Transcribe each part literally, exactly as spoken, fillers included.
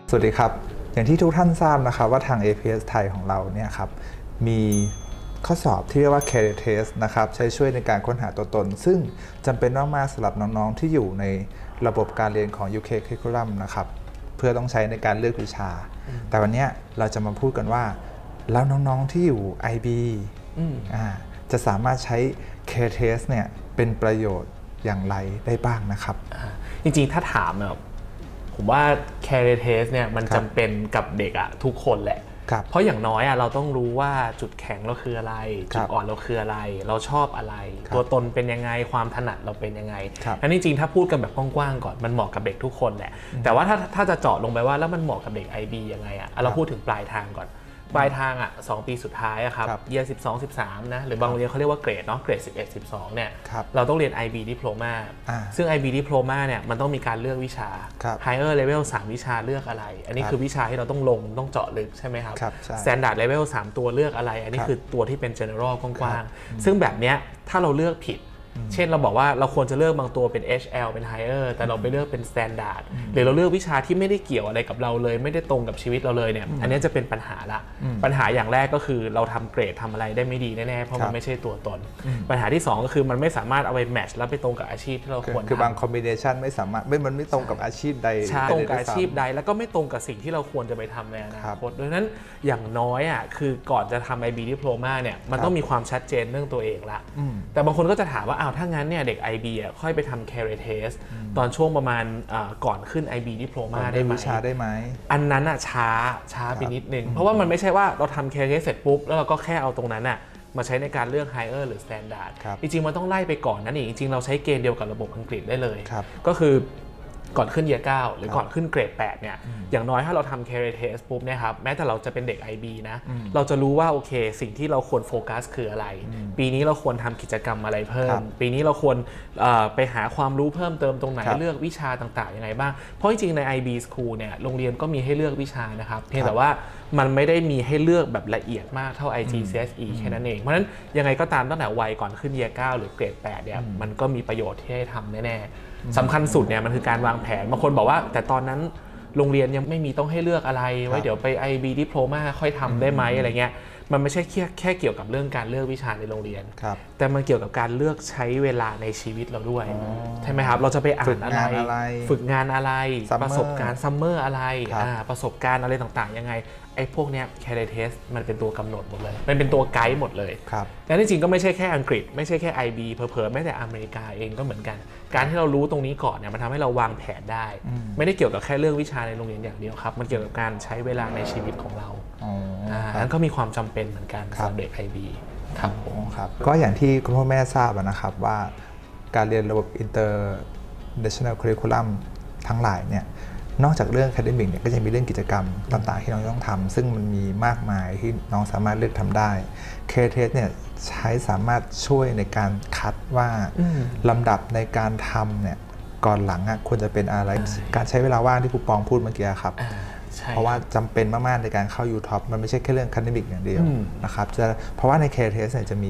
สวัสดีครับอย่างที่ทุกท่านทราบนะครับว่าทาง เอ พี เอส ไทยของเราเนี่ยครับมีข้อสอบที่เรียกว่า Career Test นะครับใช้ช่วยในการค้นหาตัวตนซึ่งจำเป็นมากๆสำหรับน้องๆที่อยู่ในระบบการเรียนของ ยู เค Curriculum นะครับเพื่อต้องใช้ในการเลือกวิชาแต่วันนี้เราจะมาพูดกันว่าแล้วน้องๆที่อยู่ ไอ บี จะสามารถใช้ Career Test เนี่ยเป็นประโยชน์อย่างไรได้บ้างนะครับจริงๆถ้าถามแบบผมว่า Career Test เนี่ยมันจำเป็นกับเด็กอะทุกคนแหละเพราะอย่างน้อยอะเราต้องรู้ว่าจุดแข็งเราคืออะไรจุดอ่อนเราคืออะไรเราชอบอะไรตัวตนเป็นยังไงความถนัดเราเป็นยังไงอันนี้จริงถ้าพูดกันแบบกว้างๆก่อนมันเหมาะกับเด็กทุกคนแหละแต่ว่าถ้าถ้าจะเจาะลงไปว่าแล้วมันเหมาะกับเด็ก ไอ บี ยังไงอะเราพูดถึงปลายทางก่อนปลายทางอ่ะสองปีสุดท้ายอะครับเยียร์สิบสอง สิบสามนะหรือบางโรงเรียนเขาเรียกว่าเกรดเนาะเกรดสิบเอ็ด สิบสองเนี่ยเราต้องเรียน ไอ บี Diploma ซึ่ง ไอ บี Diploma เนี่ยมันต้องมีการเลือกวิชา Higher Level สามวิชาเลือกอะไรอันนี้คือวิชาที่เราต้องลงต้องเจาะลึกใช่ไหมครับ Standard Level สามตัวเลือกอะไรอันนี้คือตัวที่เป็น General กว้างๆซึ่งแบบเนี้ยถ้าเราเลือกผิดเช่นเราบอกว่าเราควรจะเลือกบางตัวเป็น เอช แอล เป็น Higher แต่เราไปเลือกเป็น Standard หรือเราเลือกวิชาที่ไม่ได้เกี่ยวอะไรกับเราเลยไม่ได้ตรงกับชีวิตเราเลยเนี่ยอันนี้จะเป็นปัญหาละปัญหาอย่างแรกก็คือเราทำเกรดทำอะไรได้ไม่ดีแน่ๆเพราะมันไม่ใช่ตัวตนปัญหาที่สองก็คือมันไม่สามารถเอาไปแมทช์แล้วไปตรงกับอาชีพที่เราควรทำคือบางคอมบิเนชันไม่สามารถไม่มันไม่ตรงกับอาชีพใดตรงกับอาชีพใดแล้วก็ไม่ตรงกับสิ่งที่เราควรจะไปทำในอนาคตดังนั้นอย่างน้อยอ่ะคือก่อนจะทำ ไอ บี Diploma เนี่ยมันต้องมีความชัดเจนเรื่องตัวเองละแต่บางคนก็จะถามว่าอ้าวถ้างั้นเนี่ยเด็ก ไอ บี อ่ะค่อยไปทำ Career Test ตอนช่วงประมาณก่อนขึ้น ไอ บี Diploma ได้ไหมวิชาได้ไหมอันนั้นอ่ะช้าช้าไปนิดนึงเพราะว่ามันไม่ใช่ว่าเราทำ Career Test เสร็จปุ๊บแล้วเราก็แค่เอาตรงนั้นอ่ะมาใช้ในการเลือก Higher หรือ Standard จริงๆมันต้องไล่ไปก่อนนั่นเองจริงๆเราใช้เกณฑ์เดียวกับระบบอังกฤษได้เลยก็คือก่อนขึ้นเยียร์เก้าหรือก่อนขึ้นเกรดแปดเนี่ยอย่างน้อยถ้าเราทำ Career Test ปุ๊บเนี่ยครับแม้แต่เราจะเป็นเด็ก ไอ บี นะเราจะรู้ว่าโอเคสิ่งที่เราควรโฟกัสคืออะไรปีนี้เราควรทำกิจกรรมอะไรเพิ่มปีนี้เราควรไปหาความรู้เพิ่มเติมตรงไหนเลือกวิชาต่างๆยังไงบ้างเพราะจริงๆใน ไอ บี School เนี่ยโรงเรียนก็มีให้เลือกวิชานะครับเพียงแต่ว่ามันไม่ได้มีให้เลือกแบบละเอียดมากเท่า ไอ จี ซี เอส อี แค่นั้นเองเพราะฉะนั้นยังไงก็ตามตั้งแต่วัยก่อนขึ้นเยียร์เก้าหรือเกรดแปดเนี่ยมันก็มีประโยชน์ที่ให้ทำแน่ๆสำคัญสุดเนี่ยมันคือการวางแผนบางคนบอกว่าแต่ตอนนั้นโรงเรียนยังไม่มีต้องให้เลือกอะไรไว้เดี๋ยวไป ไอ บี Diploma ค่อยทำได้ไหมอะไรเงี้ยมันไม่ใช่แค่แค่เกี่ยวกับเรื่องการเลือกวิชาในโรงเรียนแต่มันเกี่ยวกับการเลือกใช้เวลาในชีวิตเราด้วยใช่ไหมครับเราจะไปอ่านอะไรฝึกงานอะไรประสบการณ์ซัมเมอร์อะไรประสบการณ์อะไรต่างๆยังไงไอ้พวกเนี้ย Career Test มันเป็นตัวกำหนดหมดเลยมันเป็นตัวไกด์หมดเลยและจริงๆก็ไม่ใช่แค่อังกฤษไม่ใช่แค่ ไอ บี เผลอๆแม้แต่อเมริกาเองก็เหมือนกันการที่เรารู้ตรงนี้ก่อนเนี่ยมันทำให้เราวางแผนได้ไม่ได้เกี่ยวกับแค่เรื่องวิชาในโรงเรียนอย่างเดียวครับมันเกี่ยวกับการใช้เวลาในชีวิตของเรานั้นก็มีความจำเป็นเหมือนกันสำหรับเด็ก ไอ บี ครับผมครับก็อย่างที่คุณพ่อแม่ทราบนะครับว่าการเรียนระบบ International Curriculum ทั้งหลายเนี่ยนอกจากเรื่อง academic เนี่ยก็จะมีเรื่องกิจกรรมต่างๆที่น้องต้องทำซึ่งมันมีมากมายที่น้องสามารถเลือกทำได้ Career Test เนี่ยใช้สามารถช่วยในการคัดว่าลำดับในการทำเนี่ยก่อนหลังควรจะเป็นอะไรการใช้เวลาว่างที่ครูปองพูดเมื่อกี้ครับเพราะว่าจำเป็นมากๆในการเข้า ยู ท็อป มันไม่ใช่แค่เรื่อง academic อย่างเดียวนะครับจะเพราะว่าใน Career Test เนี่ยจะมี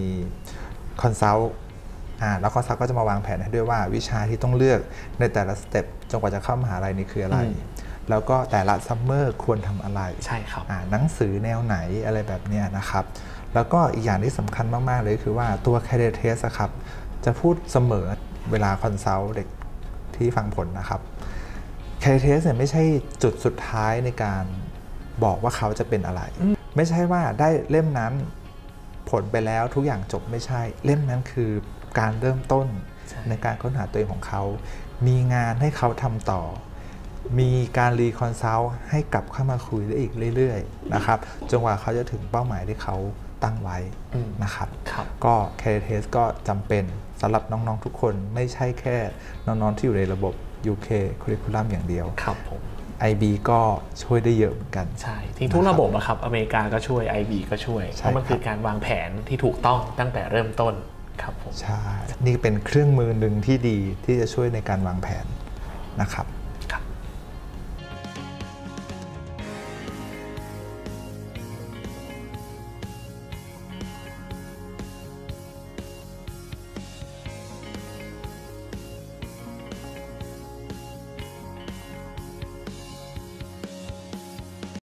consultอ่าแล้วคอนซัลท์ก็จะมาวางแผนให้ด้วยว่าวิชาที่ต้องเลือกในแต่ละสเต็ปจนกว่าจะเข้ามหาลัยนี่คืออะไรแล้วก็แต่ละซัมเมอร์ควรทำอะไรใช่ครับหนังสือแนวไหนอะไรแบบนี้นะครับแล้วก็อีกอย่างที่สำคัญมากๆเลยคือว่าตัว Career Test ครับจะพูดเสมอเวลาคอนซัลท์เด็กที่ฟังผลนะครับ Career Test เนี่ยไม่ใช่จุดสุดท้ายในการบอกว่าเขาจะเป็นอะไรไม่ใช่ว่าได้เล่มนั้นผลไปแล้วทุกอย่างจบไม่ใช่เล่มนั้นคือการเริ่มต้นในการค้นหาตัวเองของเขามีงานให้เขาทำต่อมีการรีคอนซัลท์ให้กลับเข้ามาคุยได้อีกเรื่อยๆนะครับจนกว่าเขาจะถึงเป้าหมายที่เขาตั้งไว้นะครับก็ Career Test ก็จำเป็นสำหรับน้องๆทุกคนไม่ใช่แค่น้องๆที่อยู่ในระบบ ยู เค Curriculum อย่างเดียวครับผมไอ บี ก็ช่วยได้เยอะเหมือนกันใช่ทิ้งทุกระบบอะครับอเมริกาก็ช่วย ไอ บี ก็ช่วยเพราะมันคือการวางแผนที่ถูกต้องตั้งแต่เริ่มต้นครับผมใช่นี่เป็นเครื่องมือหนึ่งที่ดีที่จะช่วยในการวางแผนนะครับ